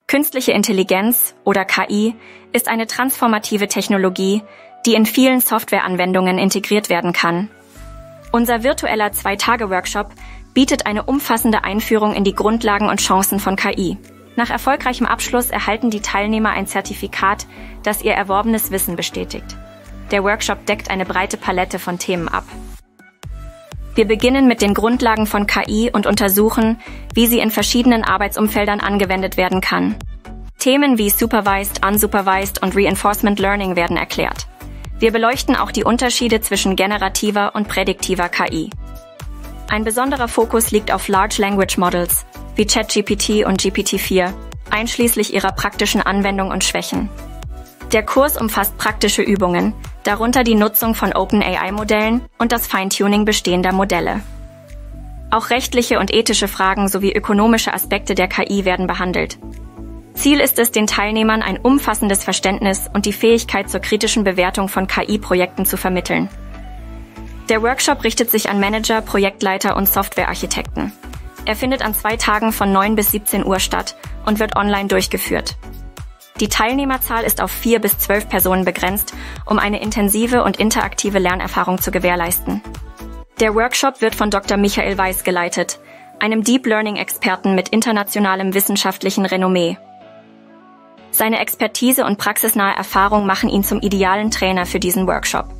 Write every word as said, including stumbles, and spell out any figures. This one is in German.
Künstliche Intelligenz oder K I ist eine transformative Technologie, die in vielen Softwareanwendungen integriert werden kann. Unser virtueller Zwei-Tage-Workshop bietet eine umfassende Einführung in die Grundlagen und Chancen von K I. Nach erfolgreichem Abschluss erhalten die Teilnehmer ein Zertifikat, das ihr erworbenes Wissen bestätigt. Der Workshop deckt eine breite Palette von Themen ab. Wir beginnen mit den Grundlagen von K I und untersuchen, wie sie in verschiedenen Arbeitsumfeldern angewendet werden kann. Themen wie Supervised, Unsupervised und Reinforcement Learning werden erklärt. Wir beleuchten auch die Unterschiede zwischen generativer und prädiktiver K I. Ein besonderer Fokus liegt auf Large Language Models wie ChatGPT und G P T vier, einschließlich ihrer praktischen Anwendung und Schwächen. Der Kurs umfasst praktische Übungen, darunter die Nutzung von OpenAI-Modellen und das Feintuning bestehender Modelle. Auch rechtliche und ethische Fragen sowie ökonomische Aspekte der K I werden behandelt. Ziel ist es, den Teilnehmern ein umfassendes Verständnis und die Fähigkeit zur kritischen Bewertung von K I-Projekten zu vermitteln. Der Workshop richtet sich an Manager, Projektleiter und Softwarearchitekten. Er findet an zwei Tagen von neun bis siebzehn Uhr statt und wird online durchgeführt. Die Teilnehmerzahl ist auf vier bis zwölf Personen begrenzt, um eine intensive und interaktive Lernerfahrung zu gewährleisten. Der Workshop wird von Doktor Michael Weiß geleitet, einem Deep Learning-Experten mit internationalem wissenschaftlichen Renommee. Seine Expertise und praxisnahe Erfahrung machen ihn zum idealen Trainer für diesen Workshop.